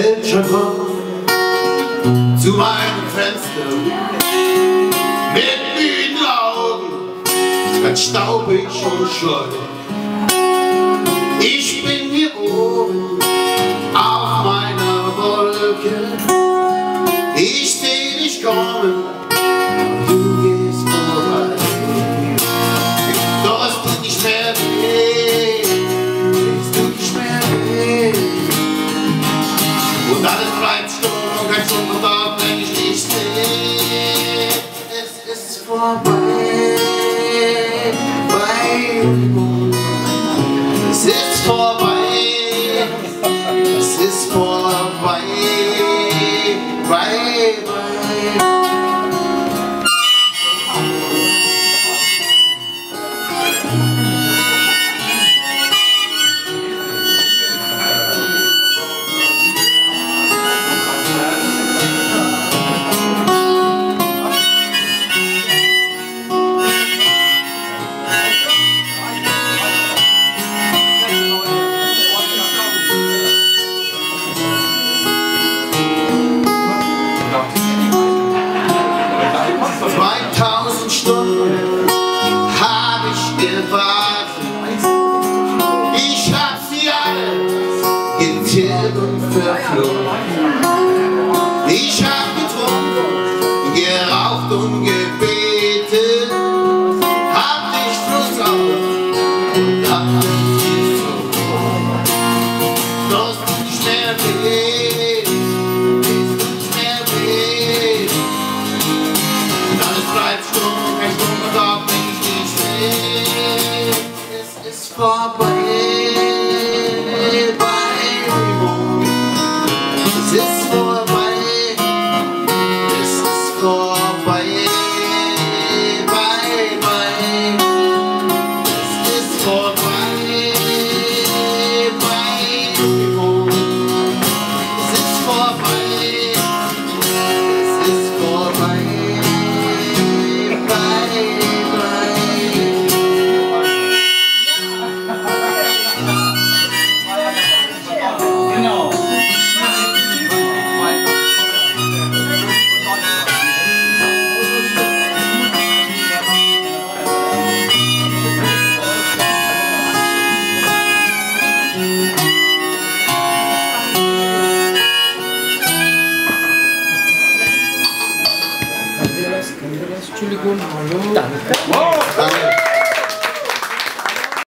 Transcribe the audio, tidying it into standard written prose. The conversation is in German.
hält schon zu meinem Fenster mit müden Augen, ganz staubig und scheu. Ich bin hier oben auf meiner Wolke, ich seh dich kommen, du gehst vorbei. Doch es tut nicht mehr weh, es tut nicht mehr weh. Und alles bleibt stumm, ganz unverdaut, wenn ich dich sehe. Es ist vorbei, es ist vorbei, es ist vorbei, bye, bye. Stunden hab ich gewartet, ich hab sie alle getilgt und verflogen. Ich hab getrunken, geraucht und gebetet, hab dich flussauf und hab dich gezogen. Doch es tut nicht mehr weh, es tut nicht mehr weh. Und alles bleibt stumm. Es ist vorbei, es ist vorbei, es ist vorbei, bye, bye. Es ist vorbei, bye, es ist vorbei, es ist vorbei. Entschuldigung, hallo. Danke. Danke.